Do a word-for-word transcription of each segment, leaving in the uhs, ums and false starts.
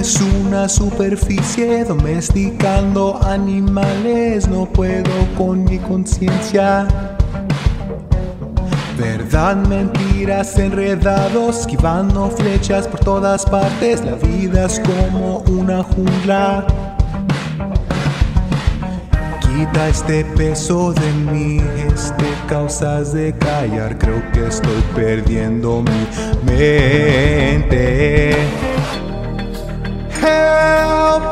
es una superficie domesticando animales. No puedo con mi conciencia. Verdad, mentiras, enredados, esquivando flechas por todas partes. La vida es como una jungla. Quita este peso de mí, este causas de callar. Creo que estoy perdiendo mi mente. Help,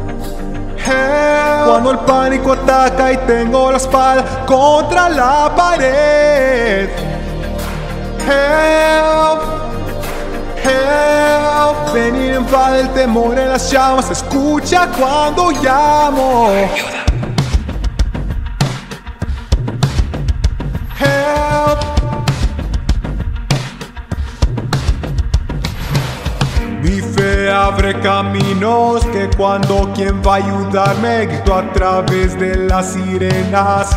help. Cuando el pánico ataca y tengo la espalda contra la pared. Help, help. Ven y invade el temor en las llamas. Escucha cuando llamo. Help. Mi fe abre caminos que cuando quien va a ayudarme grito a través de las sirenas.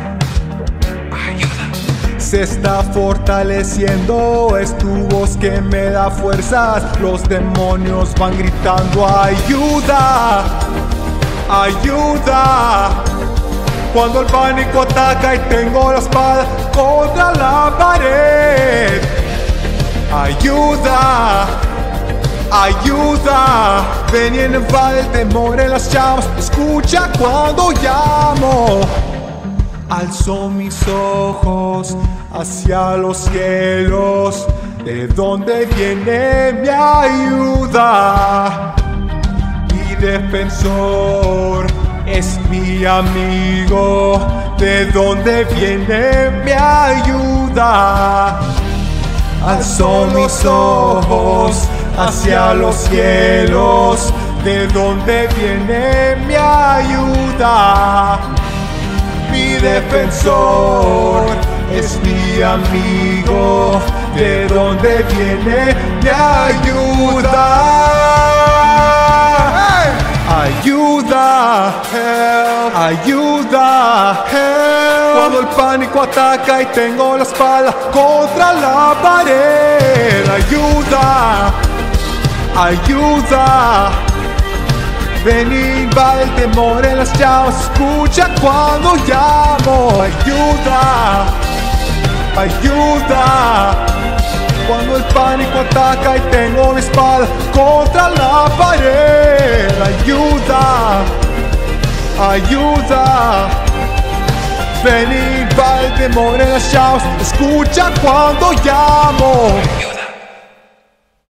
Se está fortaleciendo, es tu voz que me da fuerzas. Los demonios van gritando ayuda, ayuda. Cuando el pánico ataca y tengo la espada contra la pared. Ayuda, ayuda. Ven y invade el temor en las llamas. Escucha cuando llamo. Alzo mis ojos hacia los cielos, de donde viene mi ayuda. Mi defensor es mi amigo, de donde viene mi ayuda. Alzo mis ojos hacia los cielos, de donde viene mi ayuda. Mi defensor es mi amigo, de donde viene mi ayuda. Hey. Ayuda, help. Ayuda, help. Cuando el pánico ataca y tengo la espalda contra la pared. Ayuda, ayuda. Ven y invade el temor en las llamas. Escucha cuando llamo. Ayuda, ayuda. Cuando el pánico ataca y tengo mi espada contra la pared. Ayuda, ayuda. Ven y invade el temor en las llamas. Escucha cuando llamo.